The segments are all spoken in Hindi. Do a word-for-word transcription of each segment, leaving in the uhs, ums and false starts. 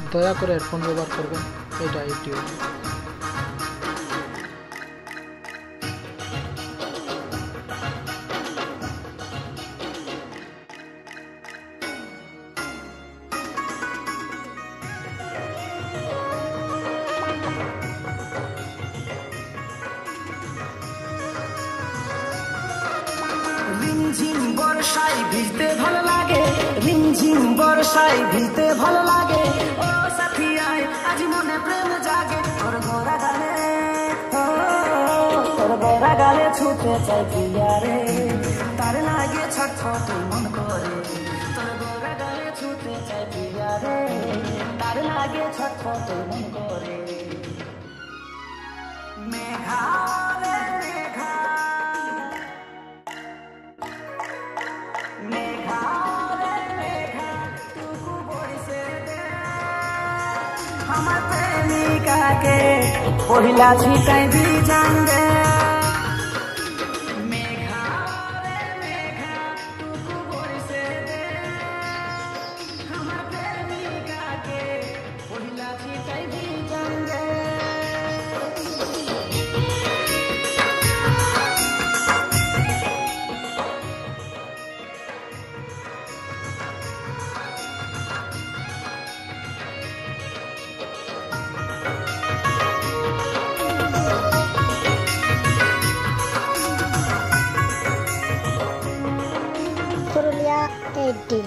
দয়া করে হেডফোন ব্যবহার করবেন, এটা একটি रिमझिम बरसाई भिजते भालो लागे, रिमझिम बरसाई भिजते भालो लागे। ओ साथी आए आज मने प्रेम जागे, तोर गोरा गाले तोर गोरा गाले छूटे चाय पिया रे, तार लागे छटपट मन करे। तोर गोरा गाले छूटे चाय पिया रे, तार लागे छटपट मन करे। मेघा रे मेघा मेघा रे मेघा तुकु बरसे दे, हमर प्रेमिका के पहिला छिटाई भी जान दे। मेघा रे मेघा तुकु बरसे दे, हमर प्रेमिका के पहिला छिटाई भी जान दे। पुरुलिया एटी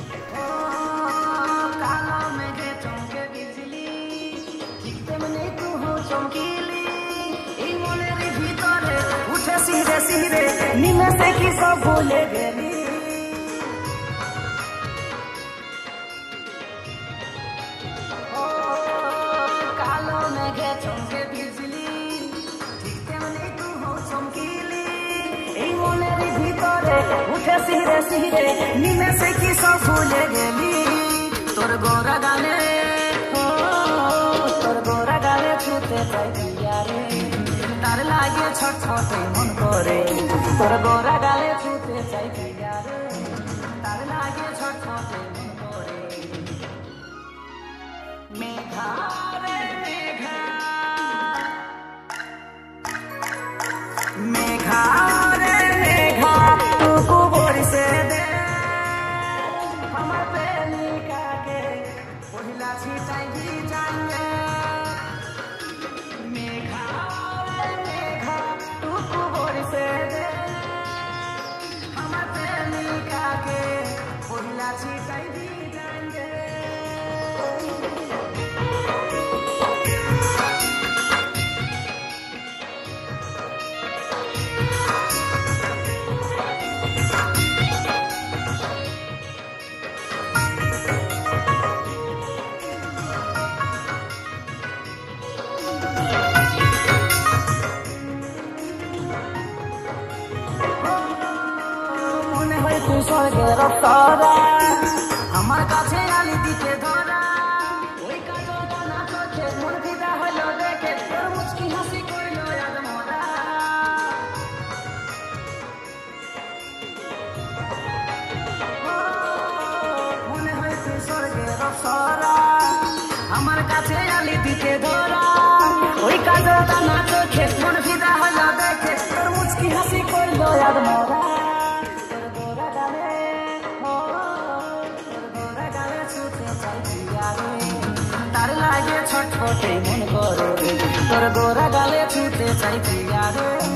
काला मेघे चमके बिजली, ठीक तेमনি तू हो चमकीली। এই মনের ভিতরে উঠে সিরে সিরে নিমেষে কি সব ভুলে গেলি। ও কালো মেঘে চমকে বিজলি, ঠিক তেমনি তু হো চমকিলি। এই মনের ভিতরে উঠে সিরে সিরে নিমেষে কি সব ভুলে গেলি। তোর গোরা গালে তোর গোরা গালে ছুতে চাই পিয়া রে, তার লাগে ছটফটে মন করে। তোর গোরা গালে ছুতে চাই পিয়া রে, তার লাগে ছটফটে মন করে। মেঘা রে মেঘা मेघा रे मेघा तुकु बरसे दे, हमर प्रेमिका के पहिला छिटाई भी जान दे। मेघा रे मेघा तुकु बरसे दे, हमर प्रेमिका के पहिला छिटाई भी जान दे। মনে হয় তুই স্বর্গের অপ্সরা, আমার কাছে আলি দিকে ধরা। ওই কাজলটা না চোখে মন ফিদা হইল দেখে, তোর মুচকি হাসি কইল আজ মরা। মনে হয় তুই স্বর্গের অপ্সরা, আমার কাছে আলি দিকে ধরা। ওই কাজলটা না চোখে মন ফিদা হইল দেখে, তোর মুচকি হাসি কইল আজ মরা। तार लागे छटपटे मन करे, तोर गोरा गाले छूते चाই पिया रे।